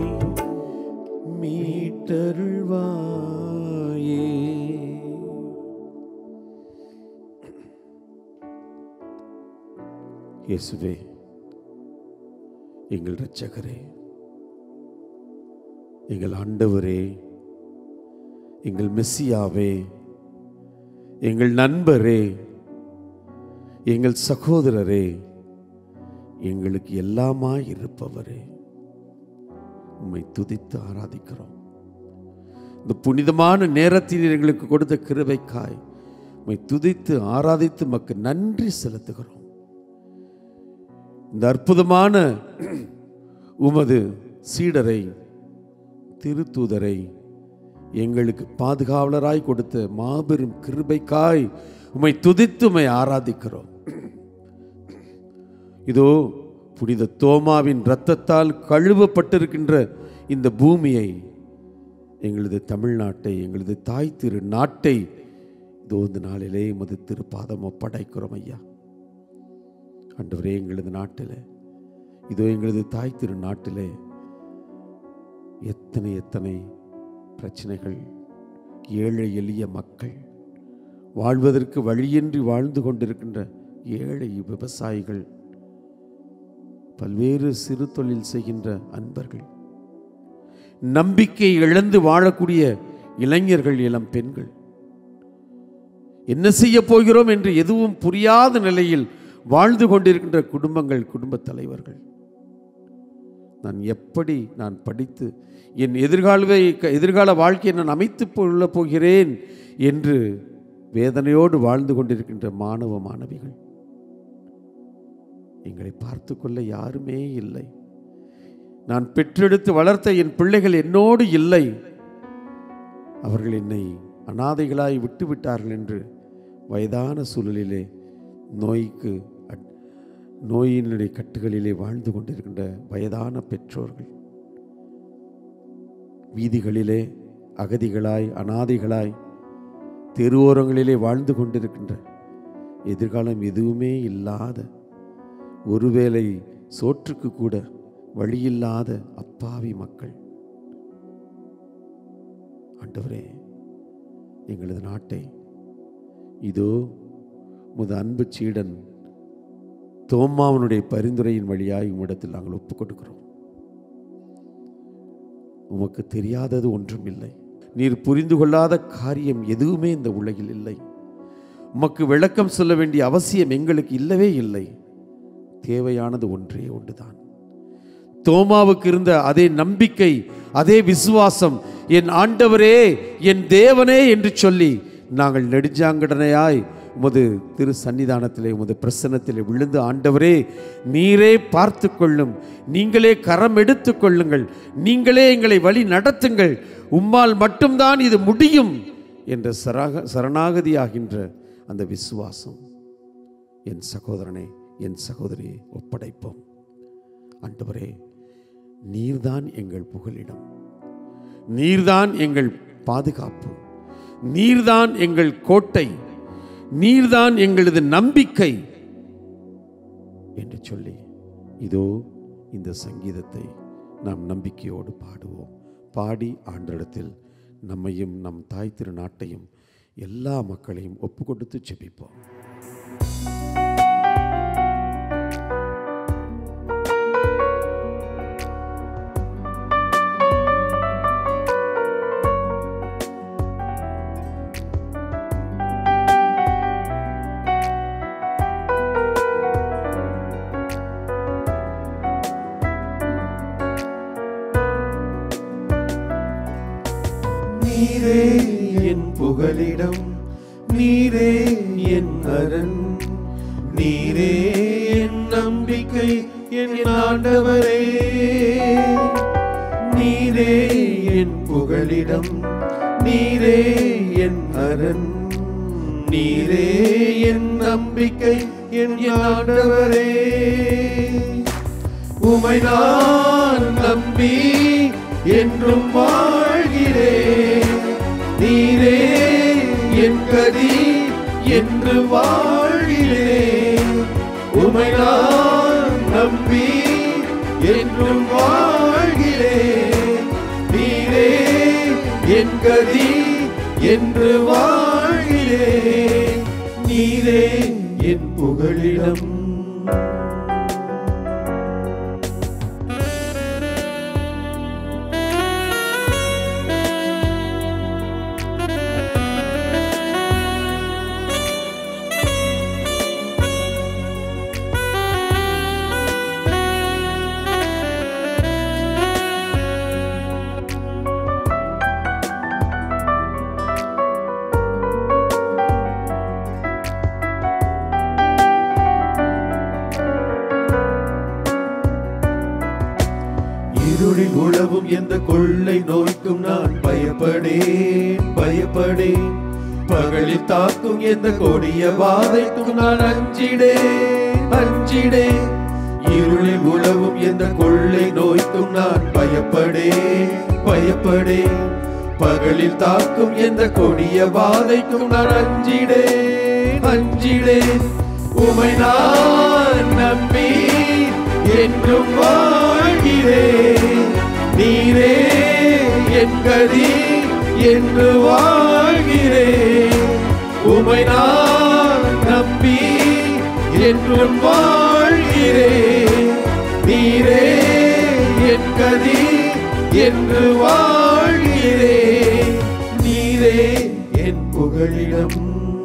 மீட்டருள்வாயே. இயேசுவே எங்கள் இரட்சகரே, எங்கள் ஆண்டவரே, எங்கள் மெசியாவே, எங்கள் நண்பரே, எங்கள் சகோதரரே, எங்களுக்கு எல்லாமாய் இருப்பவரே, உம்மை துதித்து ஆராதிக்கிறோம். இந்த புனிதமான நேரத்தில் எங்களுக்கு கொடுத்த கிருபைக்காய் உம்மை துதித்து ஆராதித்து மக்கு நன்றி செலுத்துகிறோம். இந்த அற்புதமான உமது சீடரை, திருத்தூதரை எங்களுக்கு பாதுகாவலராய் கொடுத்த மாபெரும் கிருபைக்காய் உம்மை துதித்து உம்மை ஆராதிக்கிறோம். இதோ புனித தோமாவின் இரத்தத்தால் கழுவப்பட்டிருக்கின்ற இந்த பூமியை, எங்களது தமிழ்நாட்டை, எங்களது தாய் திரு நாட்டை இதோ இந்த நாளிலே எமது திருப்பாதம் ஒப்படைக்கிறோம் ஐயா. ஆண்டவரே, எங்களது நாட்டில், இதோ எங்களது தாய் திரு நாட்டிலே எத்தனை எத்தனை பிரச்சனைகள், ஏழை எளிய மக்கள், வாழ்வதற்கு வழியின்றி வாழ்ந்து கொண்டிருக்கின்ற ஏழை விவசாயிகள், பல்வேறு சிறு தொழில் செய்கின்ற அன்பர்கள், நம்பிக்கை இழந்து வாழக்கூடிய இளைஞர்கள், இளம் பெண்கள், என்ன செய்ய போகிறோம் என்று எதுவும் புரியாத நிலையில் வாழ்ந்து கொண்டிருக்கின்ற குடும்பங்கள், குடும்ப தலைவர்கள், நான் எப்படி நான் படித்து என் எதிர்கால எதிர்கால வாழ்க்கையை நான் அமைத்து கொள்ள போகிறேன் என்று வேதனையோடு வாழ்ந்து கொண்டிருக்கின்ற மாணவ மாணவிகள், எங்களை பார்த்து கொள்ள யாருமே இல்லை. நான் பெற்றெடுத்து வளர்த்த என் பிள்ளைகள் என்னோடு இல்லை, அவர்கள் என்னை அனாதைகளாய் விட்டுவிட்டார்கள் என்று வயதான சூழலிலே நோய்க்கு நோயினுடைய கட்டுகளிலே வாழ்ந்து கொண்டிருக்கின்ற வயதான பெற்றோர்கள், வீதிகளிலே அகதிகளாய், அனாதைகளாய், தெருவோரங்களிலே வாழ்ந்து கொண்டிருக்கின்ற, எதிர்காலம் எதுவுமே இல்லாத, ஒருவேளை சோற்றுக்கு கூட வழியில்லாத அப்பாவி மக்கள். ஆண்டவரே, எங்களது நாட்டை இதோ உமது அன்பு சீடன் தோமாவனுடைய பரிந்துரையின் வழியாய் உம்மிடத்தில் நாங்கள் ஒப்புக் கொடுக்கிறோம். உமக்கு தெரியாதது ஒன்றும் இல்லை, நீர் புரிந்து கொள்ளாத காரியம் எதுவுமே இந்த உலகில் இல்லை. உமக்கு விளக்கம் சொல்ல வேண்டிய அவசியம் எங்களுக்கு இல்லவே இல்லை. தேவையானது ஒன்றே ஒன்றுதான். தோமாவுக்கு இருந்த அதே நம்பிக்கை, அதே விசுவாசம், என் ஆண்டவரே, என் தேவனே என்று சொல்லி நாங்கள் நெடுஞ்சாங்கடனையாய் உமது திரு சன்னிதானத்திலே, உமது பிரசன்னத்திலே விழுந்து, ஆண்டவரே நீரே பார்த்து கொள்ளும், நீங்களே கரம் எடுத்து கொள்ளுங்கள், நீங்களே எங்களை வழி நடத்துங்கள், உம்மால் மட்டும்தான் இது முடியும் என்ற சராக சரணாகதியாகின்ற அந்த விசுவாசம் என் சகோதரனே, என் சகோதரியை ஒப்படைப்போம். ஆண்டவரே, நீர்தான் எங்கள் புகலிடம், நீர்தான் எங்கள் பாதுகாப்பு, நீர்தான் எங்கள் கோட்டை, நீர்தான் எங்களது நம்பிக்கை என்று சொல்லி இதோ இந்த சங்கீதத்தை நாம் நம்பிக்கையோடு பாடுவோம். பாடி ஆண்டவரிடத்தில் நம்மையும் நம் தாய் திரு நாட்டையும் எல்லா மக்களையும் ஒப்பு கொடுத்து ஜெபிப்போம். நீரே என் புகலிடம், நீரே என் அரண், நீரே என் நம்பிக்கை, என் ஆண்டவரே. நீரே என் புகலிடம், நீரே என் அரண், நீரே என் நம்பிக்கை, என் ஆண்டவரே. உமை நான் நம்பி என்றும் வாழ்கிறேன், நீரே என் கதி என்று வாழ்கிறேன். உமை நான் நம்பி என்றும் வாழ்கிறேன், நீரே என் கதி என்று வாழ்கிறேன். நீரே என் புகலிடம். உழவும் எந்த கொள்ளை நோய்க்கும் நான் பயப்படேன் பயப்படேன். பகலில் தாக்கும் எந்த கொடிய வாதைக்கும் நான் அஞ்சிடேன் அஞ்சிடேன். இருளில் உழவும் எந்த கொள்ளை நோய்க்கும் நான் பயப்படேன் பயப்படேன். பகலில் தாக்கும் எந்த கொடிய வாதைக்கும் நான் அஞ்சிடேன் அஞ்சிடேன். உமை நான் நம்பி என்றும் வாழ்கிறேன். நீரே என் கதி என்று வாழ்கிறேன். உமை நான் நம்பி என்றும் வாழ்கிறேன். நீரே என் கதி என்று வாழ்கிறேன். நீரே என் புகழிடம்.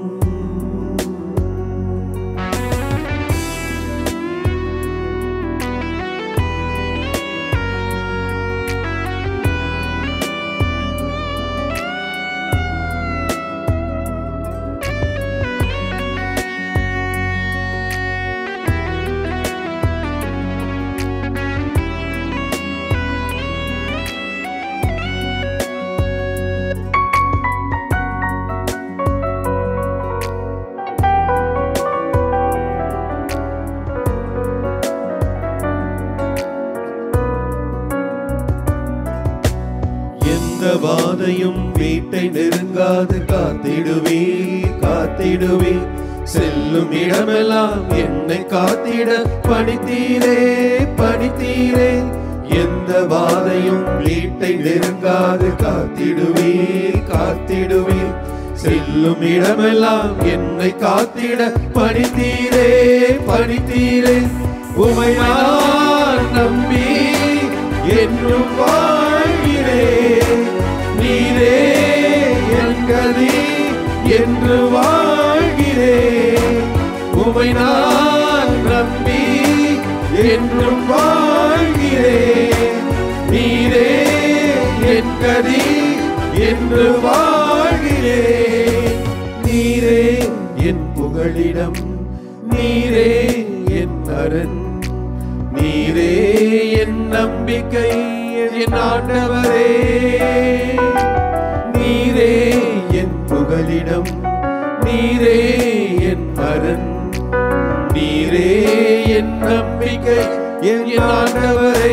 வாதையும் வீட்டை நெருங்காது காத்திடுவே காத்திடுவே. செல்லும் இடமெல்லாம் என்னை காத்திட பணித்தீரே பணித்தீரே. எந்த வாதையும் வீட்டை நெருங்காது காத்திடுவே காத்திடுவே. செல்லும் இடமெல்லாம் என்னை காத்திட பணித்தீரே பணித்தீரே. உமை நான் நம்பி என்றும் வாழ்கிறேன். நீரே என் கதி என்று வாழ்கிறேன். உமை நான் நம்பி என்றும் வாழ்கிறேன். நீரே என் கதி என்று வாழ்கிறேன். நீரே என் புகழிடம். நீரே என் அரண். நீரே என் நம்பிக்கை என் ஆண்டவரே. நீரே என் புகலிடம். நீரே என் அரண். நீரே என் நம்பிக்கை என் ஆண்டவரே.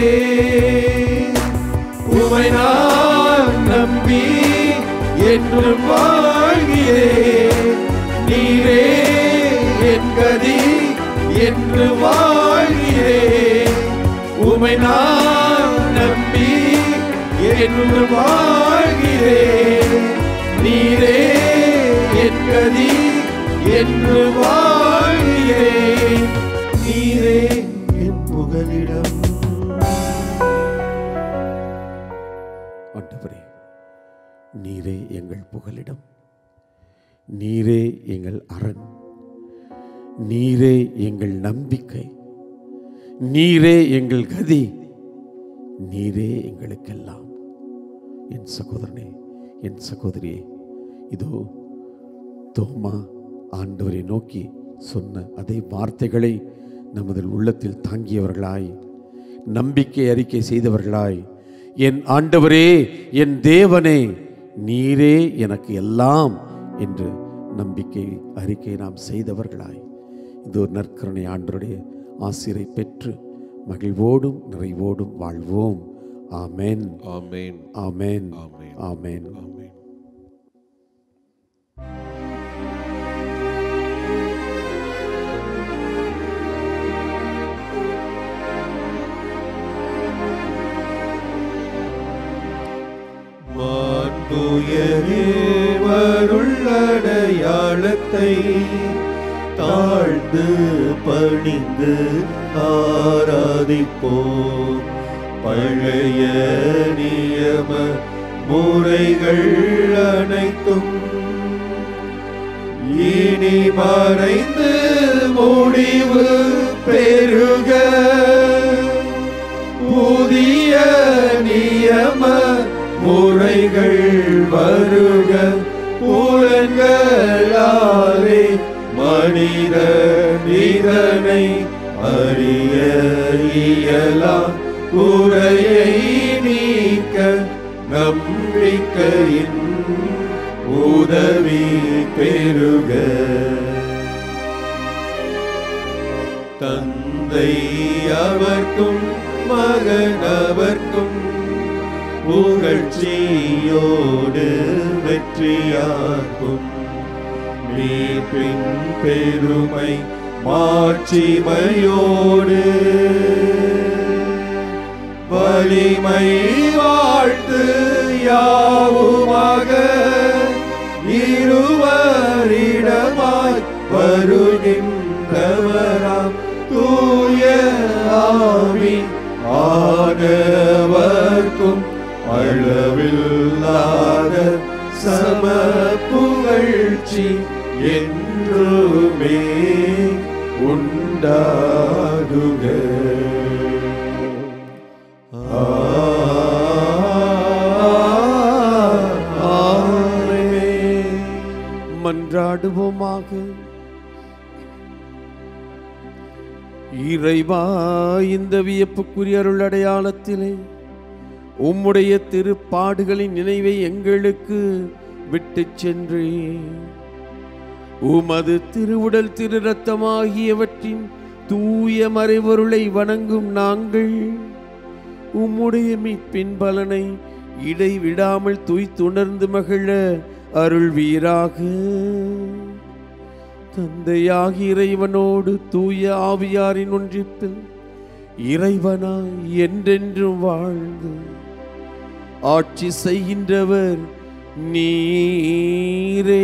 உமை நான் நம்பி என்றும் வாழ்கிறேன். நீரே என் கதி என்று வாழ்கிறேன். உமை நான் நம்பி என்று வாழ்கிறேன். நீரே என் கதி என்று வாழ்கிறேன். நீரே என் புகலிடம். ஆண்டவரே, நீரே எங்கள் புகலிடம். நீரே எங்கள் அரண். நீரே எங்கள் நம்பிக்கை. நீரே எங்கள் கதி. நீரே எங்களுக்கெல்லாம். என் சகோதரனே, என் சகோதரியே, இதோ தோமா ஆண்டவரை நோக்கி சொன்ன அதே வார்த்தைகளை நமது உள்ளத்தில் தாங்கியவர்களாய், நம்பிக்கை அறிக்கை செய்தவர்களாய், என் ஆண்டவரே, என் தேவனே, நீரே எனக்கு எல்லாம் என்று நம்பிக்கை அறிக்கை நாம் செய்தவர்களாய், இது ஒரு நற்கருணை ஆண்டவருடைய ஆசிரை பெற்று மகிழ்வோடும் நிறைவோடும் வாழ்வோம். ஆமென், ஆமென், ஆமென், ஆமென், ஆமென். ஆமென். வருள்ளடையாளத்தை தாழ்ந்து பணிந்து ஆராதிப்போம். பழைய நியம முறைகள் அனைத்தும் இனி மறைந்து முடிவு பெறுக. புதிய நியம முறைகள் வருக. புலன்களாலே மனித இதனை அறிய இயலாம். குறையை நீ நம்பிக்கையின் உதவி பெருக. தந்தை அவர்க்கும் மகன் அவர்க்கும் புகழ்ச்சியோடு வெற்றியாக்கும். மீட்பின் பெருமை மாட்சிமையோடு வலிமை வாழ்த்து யாவுமாக இருவரிடமாய் வருகின்றவராம் தூய ஆவி ஆனவர்க்கும் அளவில்லாத சம புகழ்ச்சி என்றுமே உண்டாகுக. மன்றாடுவோமாக. இறைவா, இந்த வியப்புக்குரிய அருள் அடையாளத்திலே உம்முடைய திருப்பாடுகளின் நினைவை எங்களுக்கு விட்டு சென்றே உமது திருவுடல் திரு இரத்தமாகியவற்றின் தூய மறைபொருளை வணங்கும் நாங்கள் உம்முடைய மீட்பின் பலனை இடைவிடாமல் துய்த்துணர்ந்து மகிழ அருள்வீராக. தந்தையாகி இறைவனோடு தூய ஆவியாரின் ஒன்றிப்பில் இறைவனாய் என்றென்றும் வாழ்ந்து ஆட்சி செய்கின்றவர் நீரே.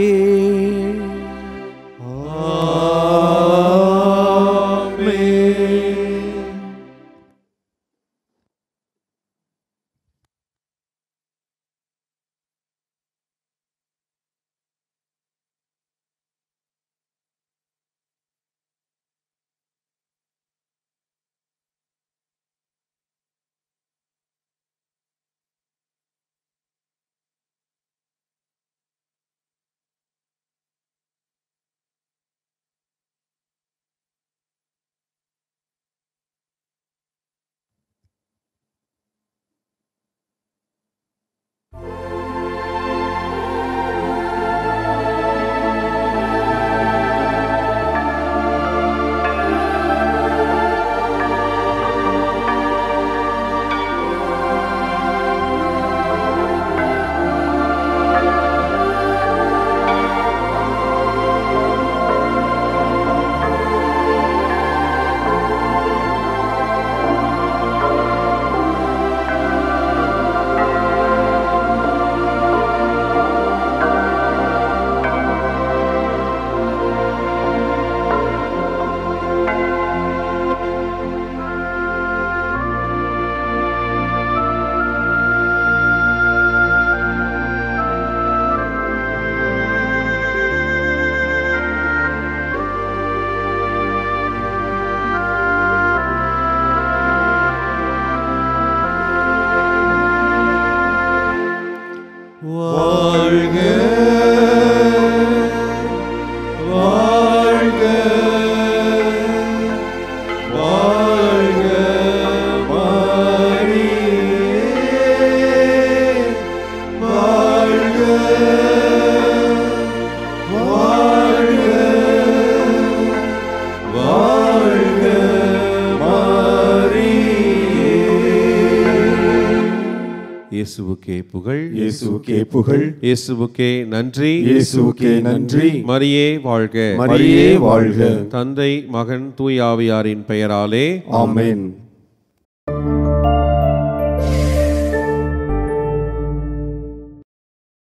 இயேசுவுக்கே புகழ், இயேசுவுக்கே புகழ், இயேசுவுக்கே நன்றி, இயேசுவுக்கே நன்றி. மரியே வாழ்க, மரியே வாழ்க. தந்தை மகன் தூய் ஆவியாரின் பெயராலே ஆமென்.